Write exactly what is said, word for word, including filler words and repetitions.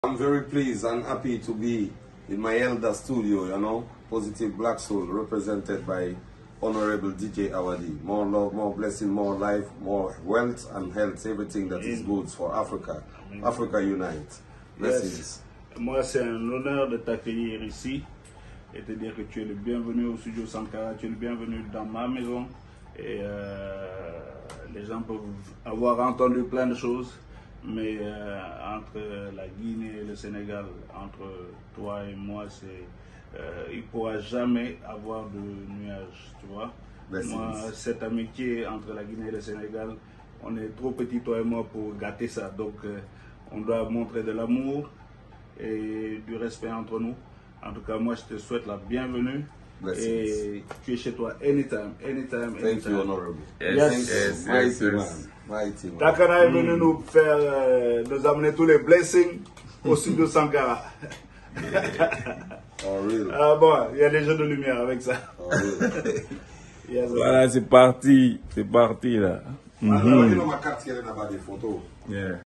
I'm very pleased and happy to be in my elder studio, you know, Positive Black Soul, represented by Honorable D J Awadi. More love, more blessing, more life, more wealth and health, everything that is good for Africa. Amen. Africa unite. Blessings. Yes. Moi, c'est un honneur de t'accueillir ici et te dire que tu es le bienvenu au studio Sankara, tu es le bienvenu dans ma maison. Et euh, les gens peuvent avoir entendu plein de choses. Mais euh, entre la Guinée et le Sénégal, entre toi et moi, c'est, euh, il ne pourra jamais avoir de nuages, tu vois. Merci. Moi, cette amitié entre la Guinée et le Sénégal, on est trop petits, toi et moi, pour gâter ça. Donc, euh, on doit montrer de l'amour et du respect entre nous. En tout cas, moi, je te souhaite la bienvenue. Blessings. Et tu es chez toi anytime, anytime, anytime. Thank you, Honorable. Yes, yes, yes, yes, yes. Mighty man. Takana est venu mm. nous faire, euh, nous amener tous les blessings au studio Sankara. Oh, really? Ah bon, il y a des jeux de lumière avec ça. Oh, really? Yes, voilà, c'est parti, c'est parti là. Mm -hmm. Alors, il y a ma carte qui est là-bas des photos. Yeah.